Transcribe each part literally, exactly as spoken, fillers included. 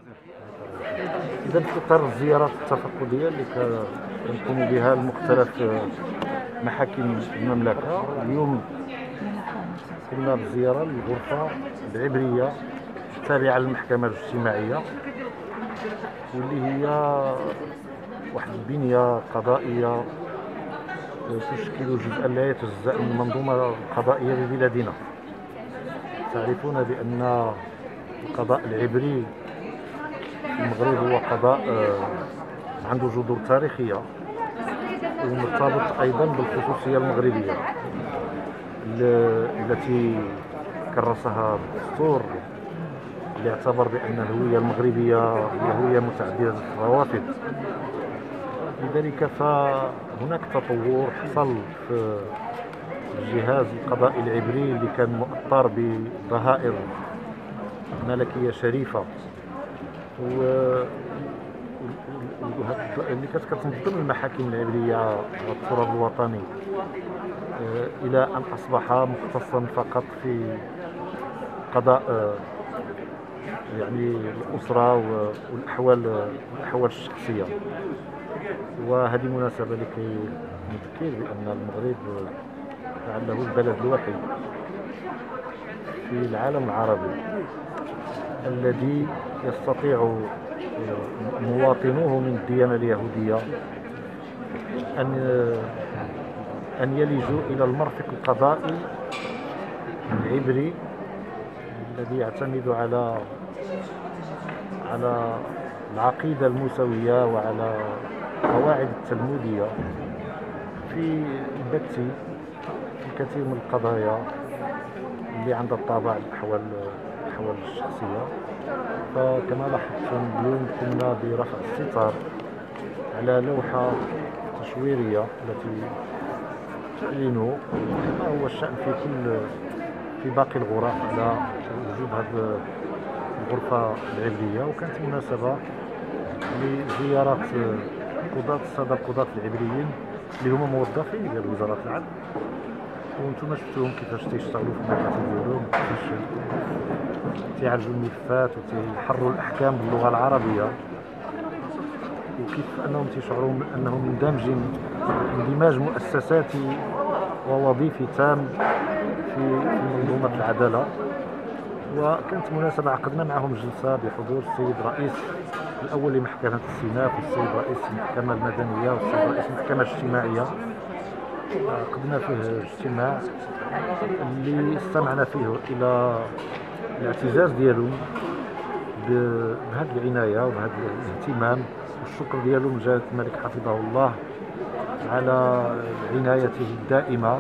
إذا في إطار الزيارات التفقدية اللي كنقوم بها لمختلف محاكم المملكة، اليوم قمنا بزيارة للغرفة العبرية التابعة للمحكمة الاجتماعية، واللي هي واحد البنية قضائية تشكل جزءا لا يتجزأ من المنظومة القضائية ببلادنا. تعرفون بأن القضاء العبري في المغرب هو قضاء عنده جذور تاريخية ومرتبط أيضا بالخصوصية المغربية التي كرسها الدستور، اللي اعتبر بأن الهوية المغربية هي هوية متعددة الروافد. لذلك فهناك تطور حصل في الجهاز القضائي العبري اللي كان مؤطر بظهائر ملكية شريفة، و اللي كانت كتنظم المحاكم العبرية على التراب الوطني إلى أن أصبح مختصا فقط في قضاء يعني الأسرة والأحوال الأحوال الشخصية. وهذه مناسبة لكي نذكر بأن المغرب لعله البلد الوحيد في العالم العربي الذي يستطيع مواطنوه من الديانة اليهودية أن أن يلجوا إلى المرفق القضائي العبري الذي يعتمد على على العقيدة الموسوية وعلى قواعد التلمودية في البت في كثير من القضايا اللي عندها الطابع الأحوال الأحوال الشخصية. فكما لاحظتم اليوم قمنا برفع الستار على لوحة تصويرية التي تعلن ما هو الشأن في كل في باقي الغرف على وجود هذه الغرفة العبرية. وكانت مناسبة لزيارة قضاة السادة القضاة العبريين اللي هما موظفين ديال وزارة العدل، وانتم شفتوهم كيفاش تيشتغلوا في المكاتب ديالهم، كيفاش تيعالجوا الملفات وتيحروا الأحكام باللغة العربية، وكيف أنهم تيشعروا أنهم مندمجين اندماج مؤسساتي ووظيفي تام في منظومة العدالة. وكانت مناسبة عقدنا معهم جلسة بحضور السيد رئيس الأول لمحكمة السيناء والسيد رئيس المحكمة المدنية والسيد رئيس المحكمة الاجتماعية. عقدنا فيه اجتماع اللي استمعنا فيه إلى الاعتزاز ديالهم بهذه العناية وبهذا الاهتمام، والشكر ديالهم لجلالة الملك حفظه الله على عنايته الدائمة،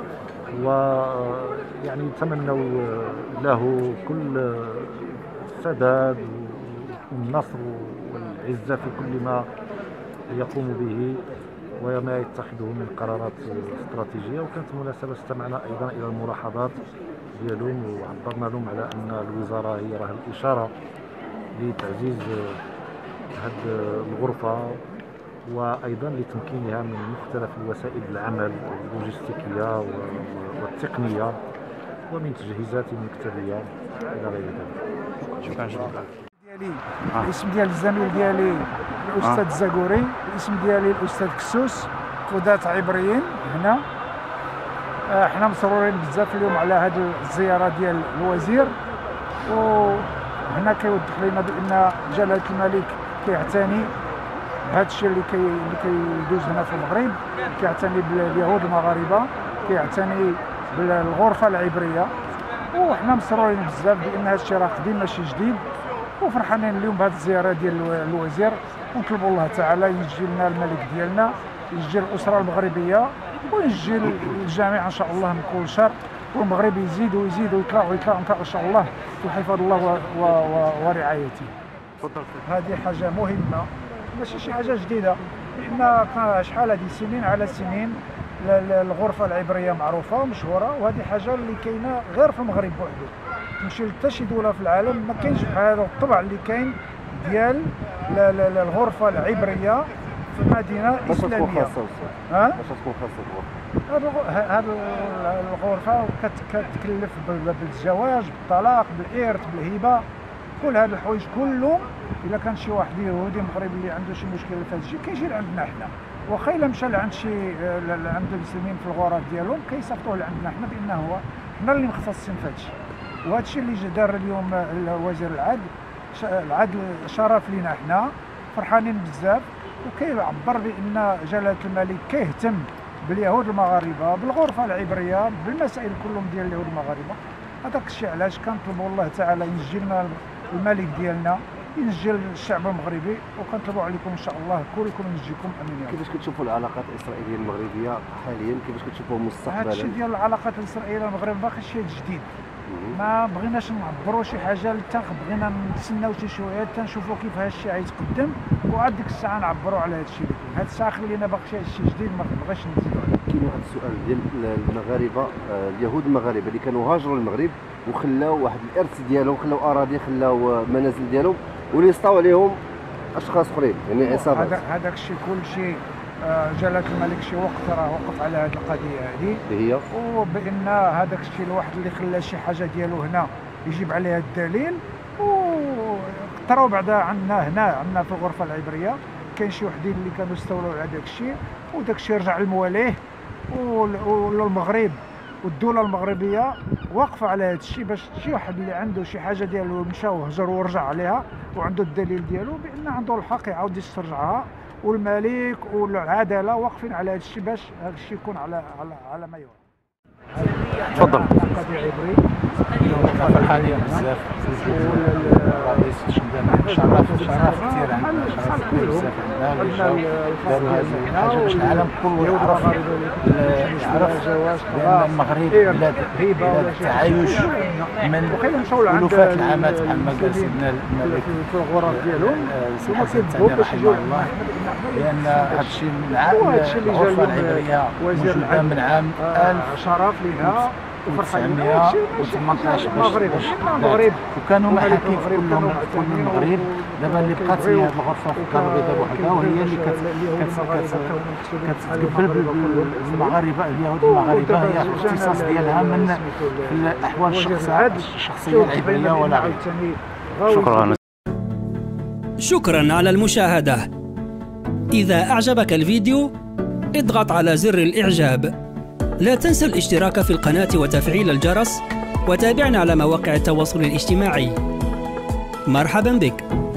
ويعني نتمنوا له كل السداد والنصر والعزة في كل ما يقوم به وما يتخذه من قرارات استراتيجية. وكانت مناسبة استمعنا أيضا إلى الملاحظات ديالهم وعبرنا لهم على أن الوزارة هي راه الإشارة لتعزيز هذه الغرفة وأيضا لتمكينها من مختلف الوسائل العمل اللوجستيكية والتقنية ومن تجهيزات مكتبية إلى غير ذلك. شكرا جزيلا. ديالي الاسم ديال الزميل ديالي الاستاذ الزاكوري، الاسم ديالي الاستاذ كسوس، قضاة عبريين هنا. احنا مسرورين بزاف اليوم على هذه الزياره ديال الوزير، وهنا كيوضح لنا بان جلاله الملك كيعتني بهذا الشيء اللي كي اللي كيدوز هنا في المغرب، كيعتني باليهود المغاربه، كيعتني بالغرفه العبريه، وحنا مسرورين بزاف بان هذا الشيء راه قديم ماشي جديد، وفرحانين اليوم بهذه الزياره ديال الوزير. ونطلبوا الله تعالى ينجي لنا الملك ديالنا، ينجي الاسره المغربيه، وينجي الجميع ان شاء الله من كل شر، والمغرب يزيد ويزيد ويطلع ويطلع ان شاء الله في حفظ الله ورعايته. تفضل. هذه حاجه مهمه ماشي شي حاجه جديده، حنا شحال هذه سنين على سنين الغرفه العبريه معروفه ومشهوره، وهذه حاجه اللي كاينه غير في المغرب بوحده. تمشي لحتى شي دوله في العالم ما كاينش بحال هذا الطبع اللي كاين ديال الغرفه العبريه في مدينه اسلاميه. ها؟ باش تكون خاصه هذه الغرفه كتكلف بالزواج، بالطلاق، بالارث، بالهبه، كل هاد الحوايج كلهم الا كان شي واحد يهودي مغربي اللي عنده شي مشكله في هذا الشيء كيجي لعندنا حنا، واخا الا مشى لعند شي عند المسلمين في الغرف ديالهم كيصيفطوه لعندنا حنا بان هو حنا اللي مختصين في هذا الشيء. وهذا الشيء اللي دار اليوم وزير العدل، العدل شرف لينا حنا، فرحانين بزاف، وكيعبر بان جلاله الملك كيهتم باليهود المغاربه، بالغرفه العبريه، بالمسائل كلهم ديال اليهود المغاربه. هذاك الشيء علاش كنطلبوا الله تعالى ينجي لنا الملك ديالنا، ينجي الشعب المغربي، وكنطلبوا عليكم ان شاء الله كلكم ينجيكم امين. كيفاش كتشوفوا العلاقات الاسرائيليه المغربيه حاليا؟ كيفاش كتشوفوها مستقبلا؟ هذا الشيء ديال العلاقات الاسرائيليه المغربيه باقي شي جديد، ما بغيناش نعبروا شي حاجه للتاخ، بغينا نتسناو شي شويه حتى نشوفوا كيف هذا الشيء غيتقدم، وعاد ديك الساعه نعبروا على هذا الشيء. هاد الساعه خلينا باقي شي شيء جديد ما بغاش نزيدوا عليه. كاين واحد السؤال ديال المغاربه، اليهود المغاربه اللي كانوا هاجروا المغرب وخلاو واحد الارث ديالهم، خلاو اراضي، خلاو منازل ديالهم، واللي سطاو عليهم اشخاص اخرين يعني عصابات. هذاك الشيء كل شيء جلاله الملك شي وقت راه وقف على هذه القضيه هذه، اللي هي وبان هذاك الشيء الواحد اللي خلى شي حاجه ديالو هنا يجيب عليها الدليل، واقتروا بعدا عندنا هنا عندنا في الغرفه العبريه كاين شي وحدين اللي كانوا استولوا على داك الشيء، وداك الشيء رجع لمواليه، والمغرب والدوله المغربيه واقفه على هذا الشيء باش شي واحد اللي عنده شي حاجه ديالو مشى وهجر ورجع عليها وعنده الدليل ديالو بان عنده الحق يعاود يسترجعها، والملك والعداله واقفين على هذا الشيء باش هذا الشيء يكون على على على ما يرام. تفضل. فرحانين بزاف، الرئيس شرف شرف كثير عندنا، شرف كبير بزاف عندنا، اللي جاو داروا هذه الحاجه باش العالم كله يعرف يعرف بان المغرب بلاد بلاد التعايش من الوفات العامات بحال ما قال سيدنا الملك في الغرف ديالهم سي الحسن الثاني رحمه الله، لان هذا الشيء من عام الغرفه العبريه موجوده من عام ألف شرف لينا وتسعمائة وثمانطاش المغرب المغرب وكانوا محاكم كلهم كل المغرب. دابا اللي بقات هي هذه الغرفه في الدار البيضاء بوحدها، وهي اللي كتقبل بالمغاربه اليهود المغاربه، هي الاختصاص ديالها من الاحوال الشخصيه الشخصيه العبريه ولا غير. شكرا. شكرا على المشاهده. اذا اعجبك الفيديو اضغط على زر الاعجاب. لا تنسى الاشتراك في القناة وتفعيل الجرس، وتابعنا على مواقع التواصل الاجتماعي. مرحبا بك.